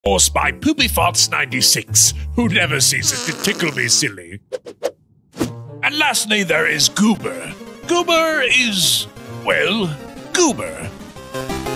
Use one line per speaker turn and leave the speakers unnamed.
Course by Poopyfots96, who never ceases to tickle me silly. And lastly, there is Goober. Goober is, well, Goober.